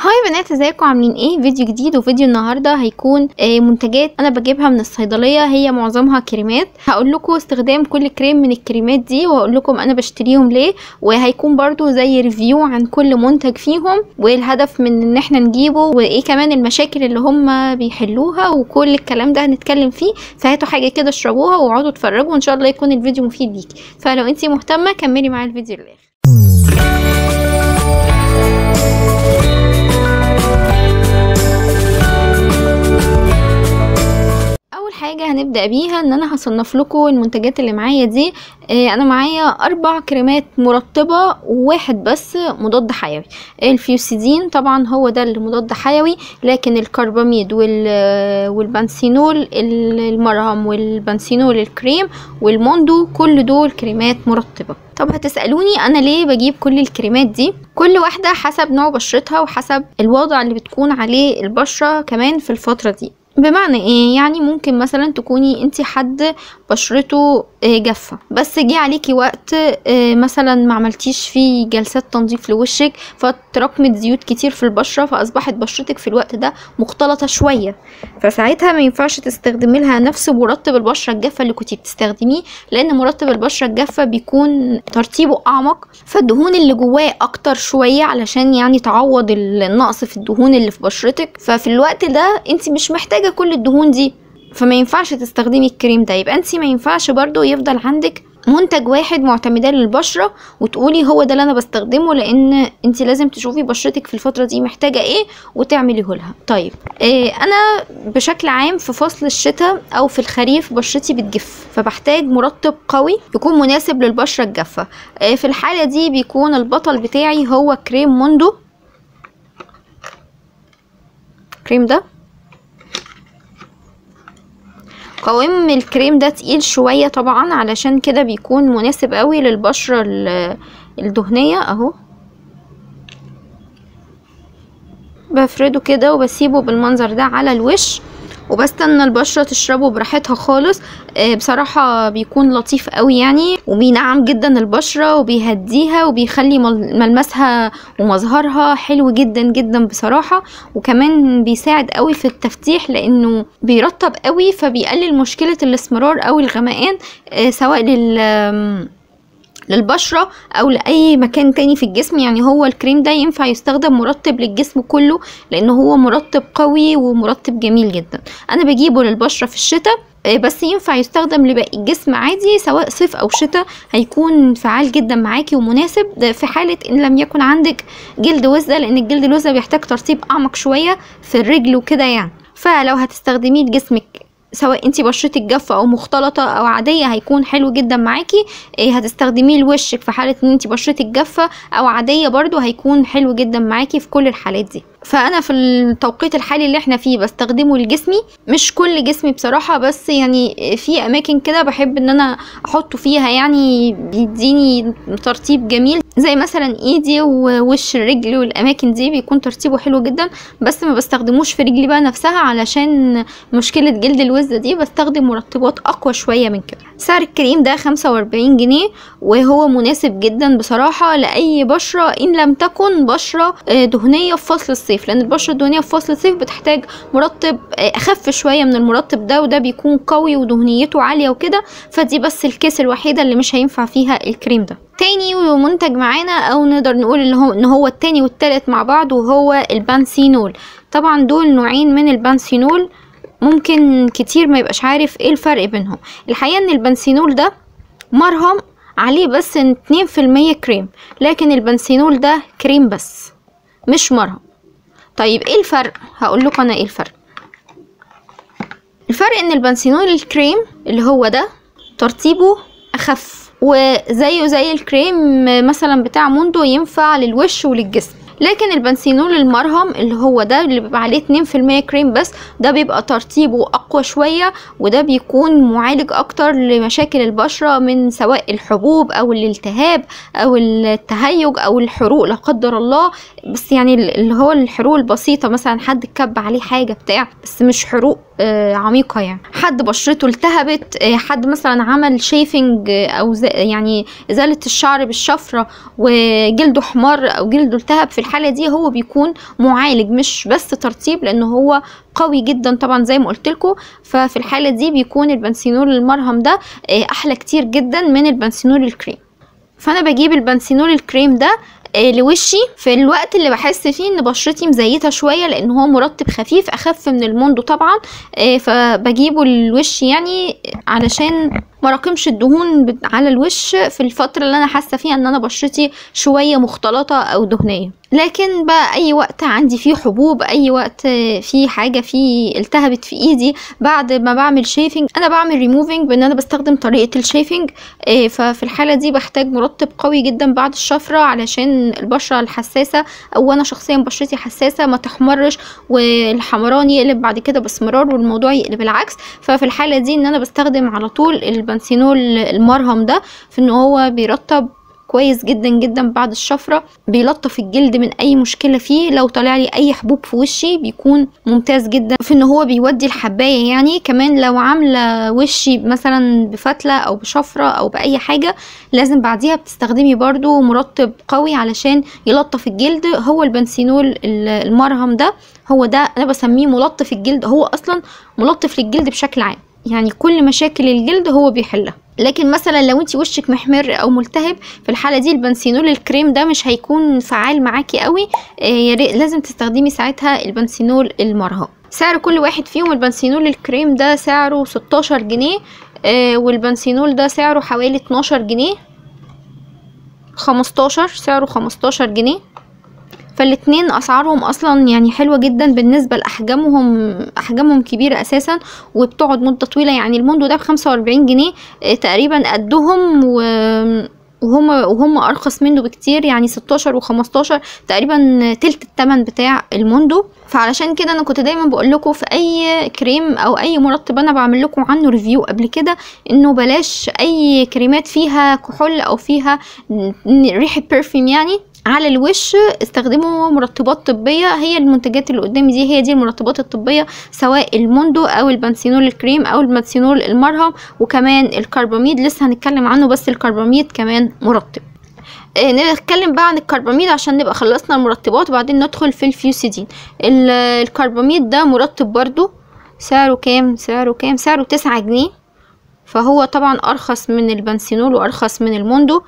هاي يا بنات، ازيكم عاملين ايه؟ فيديو جديد. وفيديو النهارده هيكون منتجات انا بجيبها من الصيدليه، هي معظمها كريمات. هقول لكم استخدام كل كريم من الكريمات دي، وهقول لكم انا بشتريهم ليه، وهيكون برضو زي ريفيو عن كل منتج فيهم، والهدف من ان احنا نجيبه، وايه كمان المشاكل اللي هم بيحلوها، وكل الكلام ده هنتكلم فيه. فهاتوا حاجه كده اشربوها واقعدوا اتفرجوا، وان شاء الله يكون الفيديو مفيد ليكي. فلو انتي مهتمه كملي معايا الفيديو للاخر. اول حاجه هنبدا بيها ان انا هصنف لكم المنتجات اللي معايا دي. انا معايا 4 كريمات مرطبه وواحد بس مضاد حيوي. الفيوسيدين طبعا هو ده اللي مضاد حيوي، لكن الكرباميد والبنسينول المرهم والبنسينول الكريم والموندو كل دول كريمات مرطبه. طب هتسألوني انا ليه بجيب كل الكريمات دي؟ كل واحدة حسب نوع بشرتها وحسب الوضع اللي بتكون عليه البشرة كمان في الفترة دي. بمعنى ايه؟ يعني ممكن مثلا تكوني انتي حد بشرته جافة، بس جه عليكي وقت مثلا ما عملتيش فيه جلسات تنظيف لوشك، فتراكمت زيوت كتير في البشرة، فاصبحت بشرتك في الوقت ده مختلطة شوية، فساعتها ما ينفعش تستخدمي لها نفس مرطب البشرة الجافة اللي كنتي بتستخدميه، لان مرطب البشرة الجافة بيكون ترطيبه اعمق، فالدهون اللي جواه اكتر شوية علشان يعني تعوض النقص في الدهون اللي في بشرتك. ففي الوقت ده انتي مش محتاجة كل الدهون دي، فما ينفعش تستخدمي الكريم ده. يبقى انتي ما ينفعش برضو يفضل عندك منتج واحد معتمدة للبشرة وتقولي هو ده اللي انا بستخدمه، لان انتي لازم تشوفي بشرتك في الفترة دي محتاجة ايه وتعمليه لها. طيب انا بشكل عام في فصل الشتاء او في الخريف بشرتي بتجف، فبحتاج مرطب قوي يكون مناسب للبشرة الجافة. في الحالة دي بيكون البطل بتاعي هو كريم موندو. الكريم ده قوام الكريم ده تقيل شوية طبعا، علشان كده بيكون مناسب قوي للبشرة الدهنية. اهو بفرده كده وبسيبه بالمنظر ده على الوش، وبستنى البشرة تشربه براحتها خالص. بصراحة بيكون لطيف قوي يعني، وبينعم جدا البشرة وبيهديها وبيخلي ملمسها ومظهرها حلو جدا جدا بصراحة. وكمان بيساعد قوي في التفتيح لانه بيرطب قوي، فبيقلل مشكلة الاسمرار او الغمقان سواء للبشرة او لاي مكان تاني في الجسم. يعني هو الكريم ده ينفع يستخدم مرطب للجسم كله، لانه هو مرطب قوي ومرطب جميل جدا. انا بجيبه للبشرة في الشتاء، بس ينفع يستخدم لباقي الجسم عادي سواء صيف او شتاء، هيكون فعال جدا معاكي ومناسب. ده في حالة ان لم يكن عندك جلد وزة، لان الجلد الوزة بيحتاج ترطيب اعمق شوية في الرجل وكده يعني. فلو هتستخدميه لجسمك سواء انتي بشرتك جافة او مختلطة او عادية هيكون حلو جدا معاكي. هتستخدميه لوشك في حالة ان انتي بشرتك جافة او عادية برضو هيكون حلو جدا معاكي في كل الحالات دي. فانا في التوقيت الحالي اللي احنا فيه بستخدمه لجسمي، مش كل جسمي بصراحة، بس يعني في اماكن كده بحب ان انا احطه فيها، يعني بيديني ترطيب جميل، زي مثلا ايدي ووش الرجل والاماكن دي بيكون ترطيبه حلو جدا. بس ما بستخدموش في رجلي بقى نفسها علشان مشكلة جلد الوزة دي، بستخدم مرطبات اقوى شوية من كده. سعر الكريم ده 45 جنيه، وهو مناسب جدا بصراحة لأي بشرة إن لم تكن بشرة دهنية في فصل الصيف، لأن البشرة الدهنية في فصل الصيف بتحتاج مرطب أخف شوية من المرطب ده، وده بيكون قوي ودهنيته عالية وكده. فدي بس الكيس الوحيدة اللي مش هينفع فيها الكريم ده. تاني منتج معانا او نقدر نقول ان هو التاني والتالت مع بعض، وهو البنسينول. طبعا دول نوعين من البنسينول، ممكن كتير ما يبقاش عارف ايه الفرق بينهم. الحقيقة ان البنسينول ده مرهم عليه بس 2% كريم، لكن البنسينول ده كريم بس مش مرهم. طيب ايه الفرق؟ هقول لكم انا ايه الفرق. الفرق ان البنسينول الكريم اللي هو ده ترطيبه اخف، وزيه زي الكريم مثلا بتاع موندو ينفع للوش وللجسم، لكن البنسينول المرهم اللي هو ده اللي بيبقى عليه 2% كريم بس، ده بيبقى ترطيبه اقوى شوية، وده بيكون معالج اكتر لمشاكل البشرة من سواء الحبوب او الالتهاب او التهيج او الحروق لا قدر الله. بس يعني اللي هو الحروق البسيطة، مثلا حد كب عليه حاجة بتاع، بس مش حروق عميقة يعني. حد بشرته التهبت، حد مثلا عمل شيفنج او يعني ازالة الشعر بالشفرة وجلده حمار او جلده التهب، في الحالة دي هو بيكون معالج مش بس ترطيب، لانه هو قوي جدا طبعا زي ما قلت لكم. ففي الحالة دي بيكون البنسينول المرهم ده احلى كتير جدا من البنسينول الكريم. فانا بجيب البنسينول الكريم ده لوشي في الوقت اللي بحس فيه ان بشرتي مزيته شويه، لان هو مرطب خفيف اخف من الموندو طبعا. فبجيبه لوشي يعني علشان ما راكمش الدهون على الوش في الفتره اللي انا حاسه فيها ان انا بشرتي شويه مختلطه او دهنيه. لكن بقى اي وقت عندي فيه حبوب، اي وقت في حاجه فيه التهبت في ايدي بعد ما بعمل شيفنج، انا بعمل ريموفينج بان انا بستخدم طريقه الشيفنج. ففي الحاله دي بحتاج مرطب قوي جدا بعد الشفره علشان البشره الحساسه، او انا شخصيا بشرتي حساسه، ما تحمرش والحمران يقلب بعد كده باسمرار والموضوع يقلب العكس. ففي الحاله دي ان انا بستخدم على طول البنسينول المرهم ده في ان هو بيرطب كويس جدا جدا بعد الشفرة، بيلطف الجلد من اي مشكلة فيه، لو طلع لي اي حبوب في وشي بيكون ممتاز جدا في ان هو بيودي الحباية. يعني كمان لو عاملة وشي مثلا بفتلة او بشفرة او باي حاجة، لازم بعديها بتستخدمي برضو مرطب قوي علشان يلطف الجلد. هو البنسينول المرهم ده هو ده انا بسميه ملطف الجلد، هو اصلا ملطف للجلد بشكل عام، يعني كل مشاكل الجلد هو بيحلها. لكن مثلا لو انت وشك محمر او ملتهب، في الحاله دي البنسينول الكريم ده مش هيكون فعال معاكي قوي، لازم تستخدمي ساعتها البنسينول المرهم. سعر كل واحد فيهم، البنسينول الكريم ده سعره 16 جنيه، والبنسينول ده سعره حوالي 12 جنيه، 15 سعره 15 جنيه. فالاتنين اسعارهم اصلا يعني حلوه جدا بالنسبه لاحجامهم كبيره اساسا وبتقعد مده طويله. يعني الموندو ده ب45 جنيه تقريبا قدهم، وهم ارخص منه بكتير، يعني 16 و15 تقريبا تلت الثمن بتاع الموندو. فعلشان كده انا كنت دايما بقول لكم في اي كريم او اي مرطب انا بعمل لكم عنه ريفيو قبل كده، انه بلاش اي كريمات فيها كحول او فيها ريحه برفيوم يعني على الوش، استخدموا مرطبات طبية. هي المنتجات اللي قدامي دي هي دي المرطبات الطبية، سواء الموندو او البنسينول الكريم او البنسينول المرهم، وكمان الكرباميد لسه هنتكلم عنه، بس الكرباميد كمان مرطب. نتكلم بقى عن الكرباميد عشان نبقى خلصنا المرطبات وبعدين ندخل في الفيوسيدين. الكرباميد ده مرطب برضو، سعره كام؟ سعره 9 جنيه، فهو طبعا ارخص من البنسينول وارخص من الموندو.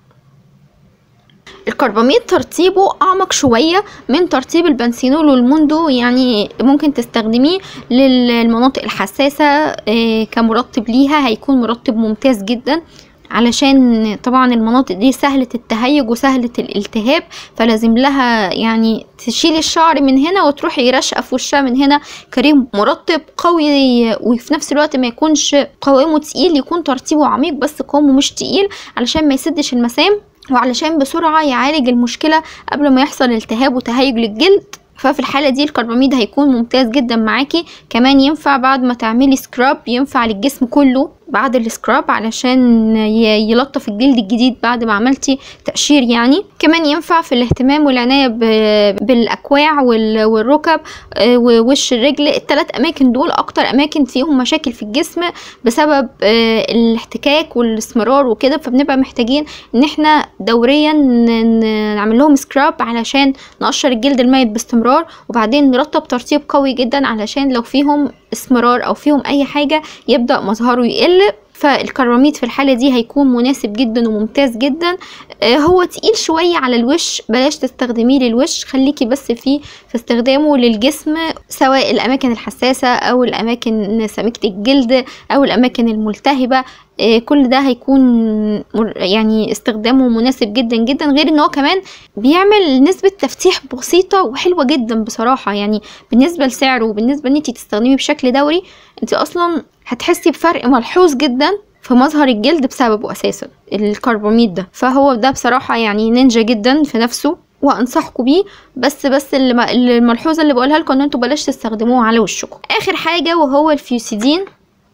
الكرباميد ترطيبه اعمق شويه من ترطيب البنسينول والموندو، يعني ممكن تستخدميه للمناطق الحساسه كمرطب ليها، هيكون مرطب ممتاز جدا علشان طبعا المناطق دي سهلة التهيج وسهلة الالتهاب، فلازم لها يعني تشيلي الشعر من هنا وتروحي رشقة في وشها من هنا. كريم مرطب قوي وفي نفس الوقت ما يكونش قوامه تقيل، يكون ترطيبه عميق بس قوامه مش تقيل علشان ما يسدش المسام، وعلشان بسرعة يعالج المشكلة قبل ما يحصل التهاب وتهيج للجلد. ففي الحالة دي الكرباميد هيكون ممتاز جدا معاكي. كمان ينفع بعد ما تعملي سكراب، ينفع للجسم كله بعد السكراب علشان يلطف الجلد الجديد بعد ما عملتي تقشير يعني. كمان ينفع في الاهتمام والعناية بالاكواع والركب ووش الرجل، الثلاث اماكن دول اكتر اماكن فيهم مشاكل في الجسم بسبب الاحتكاك والاسمرار وكده، فبنبقى محتاجين ان احنا دوريا نعمل لهم سكراب علشان نقشر الجلد الميت باستمرار، وبعدين نرطب ترطيب قوي جدا علشان لو فيهم اسمرار او فيهم اي حاجة يبدأ مظهره يقل. فالكرباميد في الحالة دي هيكون مناسب جدا وممتاز جدا. هو تقيل شوية على الوش، بلاش تستخدميه للوش، خليكي بس في استخدامه للجسم، سواء الاماكن الحساسة او الاماكن سميكة الجلد او الاماكن الملتهبة. كل ده هيكون يعني استخدامه مناسب جدا جدا، غير ان هو كمان بيعمل نسبة تفتيح بسيطة وحلوة جدا بصراحة. يعني بالنسبة لسعره وبالنسبة ان انتي تستخدميه بشكل دوري، انتي اصلا هتحسي بفرق ملحوظ جدا في مظهر الجلد بسببه اساسا الكرباميد ده. فهو ده بصراحة يعني نينجا جدا في نفسه وانصحكم بيه، بس الملحوظة اللي بقولها لكم ان انتوا بلاش تستخدموه على وشكم. اخر حاجة وهو الفيوسيدين.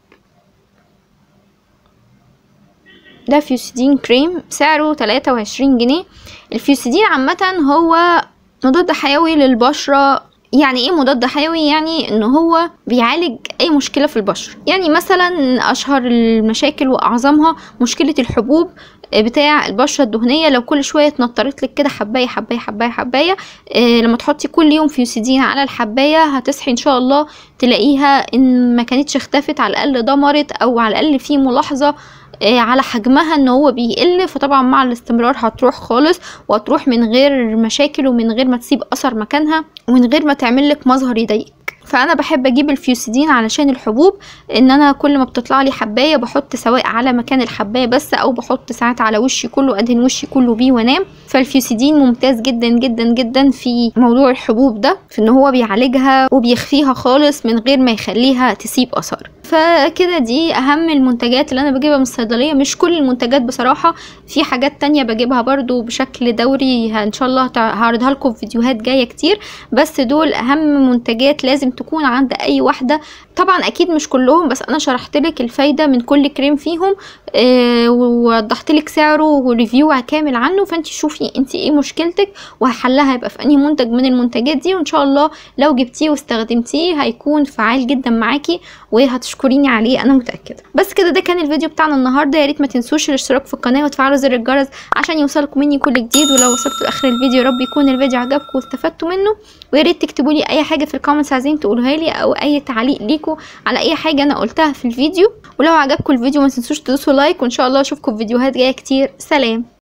ده فيوسيدين كريم سعره 23 جنيه. الفيوسيدين عامة هو مضاد حيوي للبشرة يعني ايه مضاد حيوي؟ يعني ان هو بيعالج اي مشكله في البشره. يعني مثلا اشهر المشاكل واعظمها مشكله الحبوب بتاع البشره الدهنيه. لو كل شويه اتنطرت لك كده حبايه حبايه حبايه حبايه، لما تحطي كل يوم فيوسيدين على الحبايه هتصحي ان شاء الله تلاقيها ان ما كانتش اختفت، على الاقل ضمرت، او على الاقل في ملاحظه على حجمها ان هو بيقل. فطبعا مع الاستمرار هتروح خالص، وهتروح من غير مشاكل ومن غير ما تسيب اثر مكانها ومن غير ما تعمل لك مظهر يضايقك. فانا بحب اجيب الفيوسيدين علشان الحبوب، ان انا كل ما بتطلع لي حبايه بحط سواء على مكان الحبايه بس، او بحط ساعات على وشي كله، ادهن وشي كله بيه وانام. فالفيوسيدين ممتاز جدا جدا جدا في موضوع الحبوب ده، في ان هو بيعالجها وبيخفيها خالص من غير ما يخليها تسيب اثر. فكده دي اهم المنتجات اللي انا بجيبها من الصيدليه. مش كل المنتجات بصراحه، في حاجات تانية بجيبها برضو بشكل دوري ان شاء الله هعرضها لكم في فيديوهات جايه كتير، بس دول اهم منتجات لازم تكون عند اي واحده. طبعا اكيد مش كلهم، بس انا شرحت لك الفايده من كل كريم فيهم، ووضحت لك سعره وريفيو كامل عنه، فانت شوفي انت ايه مشكلتك وحلها هيبقى في انهي منتج من المنتجات دي، وان شاء الله لو جبتيه واستخدمتيه هيكون فعال جدا معاكي وهتشكريني عليه انا متاكده. بس كده ده كان الفيديو بتاعنا النهارده. يا ريت ما تنسوش الاشتراك في القناه وتفعلوا زر الجرس عشان يوصلكم مني كل جديد. ولو وصلتوا لاخر الفيديو يا رب يكون الفيديو عجبكم واستفدتوا منه، ويا ريت تكتبوا لي اي حاجه في الكومنتس عايزين تقولوها لي، او اي تعليق ليكم على اي حاجه انا قلتها في الفيديو. ولو عجبكم الفيديو ما تنسوش تدوسوا لايك، وان شاء الله اشوفكم في فيديوهات جايه كتير. سلام.